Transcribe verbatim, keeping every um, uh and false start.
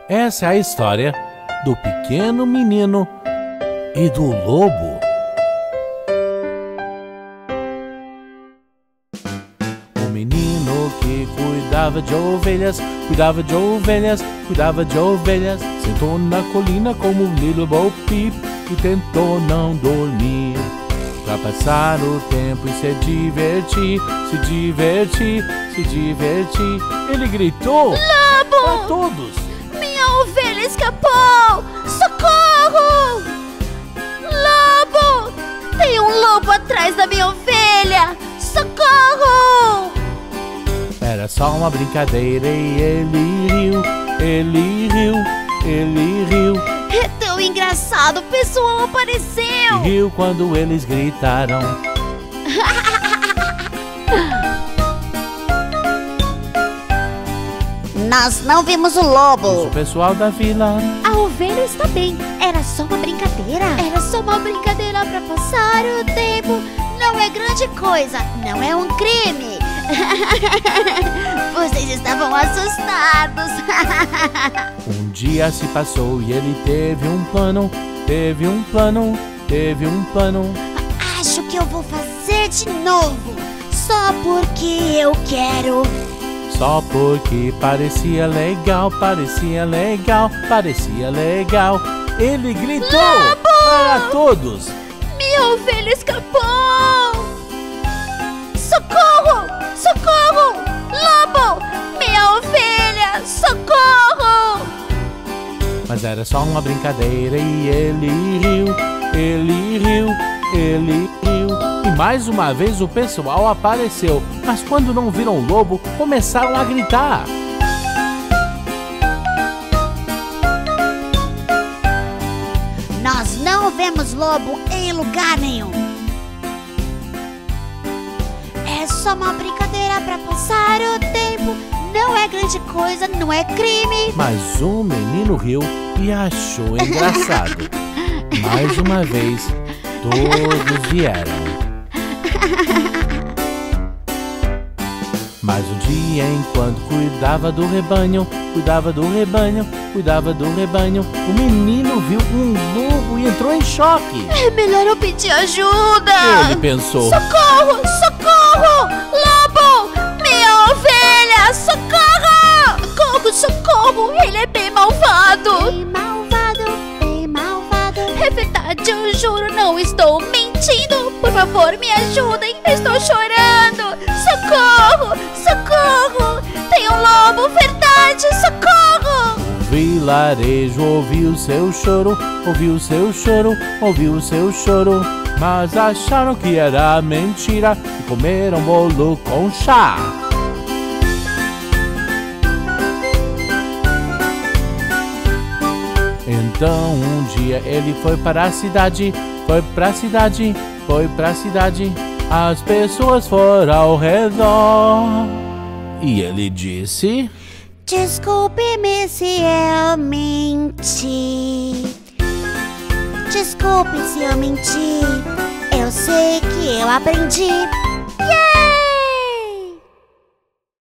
Essa é a história do pequeno menino e do lobo. O menino que cuidava de ovelhas, cuidava de ovelhas, cuidava de ovelhas, sentou na colina como Little Bo Peep e tentou não dormir, pra passar o tempo e se divertir, se divertir, se divertir. Ele gritou: Lobo! Pra todos: Minha ovelha escapou! Socorro! Lobo! Tem um lobo atrás da minha ovelha! Socorro! Era só uma brincadeira e ele riu, ele riu, ele riu. É tão engraçado, o pessoal apareceu! E riu quando eles gritaram. Nós não vimos o lobo! O pessoal da vila: A ovelha está bem, era só uma brincadeira. Era só uma brincadeira pra passar o tempo. Não é grande coisa, não é um crime. Vocês estavam assustados. Um dia se passou e ele teve um plano, teve um plano, teve um plano. Acho que eu vou fazer de novo, só porque eu quero. Só porque parecia legal, parecia legal, parecia legal. Ele gritou: Lobo! Para todos: Minha ovelha escapou! Socorro! Socorro! Lobo! Minha ovelha! Socorro! Mas era só uma brincadeira e ele riu, ele riu, ele riu. E mais uma vez o pessoal apareceu, mas quando não viram o lobo, começaram a gritar. Nós não vemos lobo em lugar nenhum. É só uma brincadeira pra passar o tempo. Não é grande coisa, não é crime. Mas o menino riu e achou engraçado. Mais uma vez, todos vieram. Mas um dia, enquanto cuidava do rebanho, cuidava do rebanho, cuidava do rebanho, o menino viu um lobo e entrou em choque. É melhor eu pedir ajuda. Ele pensou: Socorro! Socorro! Lobo! Minha ovelha! Socorro! Socorro! Socorro! Ele é bem malvado! Bem malvado! Bem malvado! É verdade, eu juro, não estou mentindo! Por favor, me ajudem! Eu estou chorando! Socorro! Socorro! Tem um lobo! Verdade! Socorro! O vilarejo ouviu seu choro, ouviu seu choro, ouviu seu choro. Mas acharam que era mentira e comeram bolo com chá. Então um dia ele foi para a cidade, foi para a cidade, foi para a cidade. As pessoas foram ao redor e ele disse: Desculpe-me se eu menti. Desculpe se eu menti. Eu sei que eu aprendi.